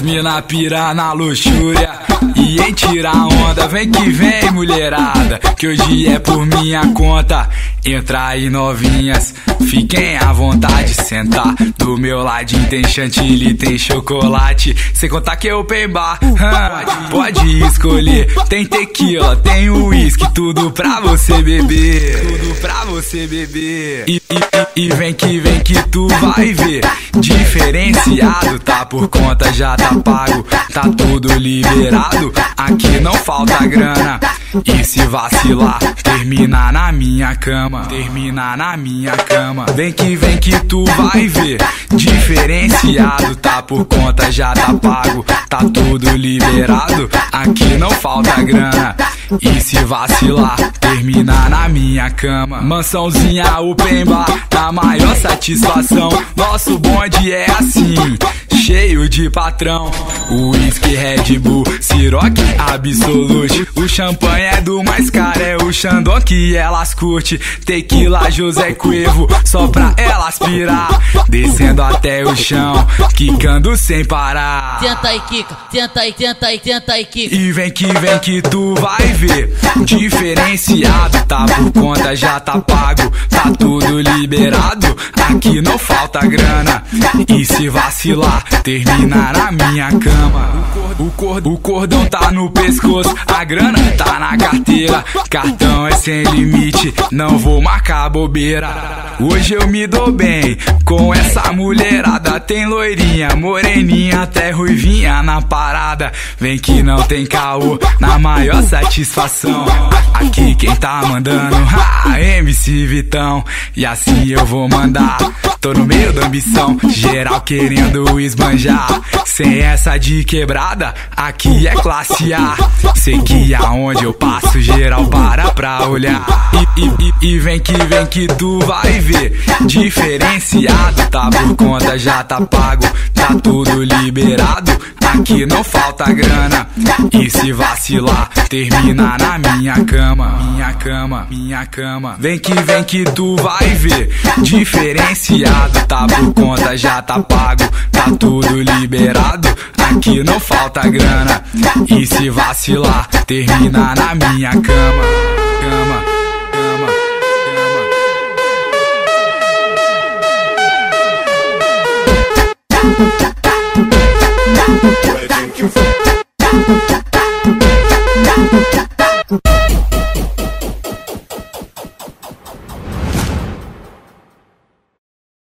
mina pira na luxúria e em tirar onda. Vem que vem, mulherada, que hoje é por minha conta. Entra aí, novinhas, fiquem à vontade. Sentar do meu ladinho, tem chantilly, tem chocolate. Sem contar que é open bar, pode escolher. Tem tequila, tem uísque, tudo pra você beber. Tudo pra você beber. E vem que tu vai ver. Diferenciado, tá por conta, já tá pago, tá tudo liberado. Aqui não falta grana. E se vacilar, termina na minha cama. Termina na minha cama. Vem que tu vai ver. Diferenciado, tá por conta, já tá pago, tá tudo liberado. Aqui não falta grana. E se vacilar, termina na minha cama. Mansãozinha open bar, na maior satisfação. Nosso bonde é assim, cheio de patrão. Whisky, Red Bull, Ciroc, Absolute. O champanhe é do mais caro, é o Xandão que elas curte. Tequila, José Cuervo, só pra elas pirar. Descendo até o chão, quicando sem parar. Tenta aí, quica, tenta aí, tenta aí, tenta aí, quica. E vem que tu vai ver. Diferenciado, tá por conta, já tá pago, tá tudo liberado. Aqui não falta grana. E se vacilar, termina na minha cama. O cordão tá no pescoço, a grana tá na carteira. Cartão é sem limite, não vou marcar bobeira. Hoje eu me dou bem com essa mulherada. Tem loirinha, moreninha, até ruivinha na parada. Vem que não tem caô, na maior satisfação. Aqui quem tá mandando, MC Vitão. E assim eu vou mandar, tô no meio da ambição. Geral querendo esbanjar, sem essa de quebrada, aqui é classe A. Sei que aonde eu passo, geral para pra olhar. E vem que tu vai ver. Diferenciado, tá por conta, já tá pago, tá tudo liberado. Aqui não falta grana. E se vacilar, termina na minha cama. Minha cama, minha cama. Vem que tu vai ver. Diferenciado, tá por conta, já tá pago, tá tudo liberado. Aqui não falta grana. E se vacilar, termina na minha cama. Cama, cama, cama.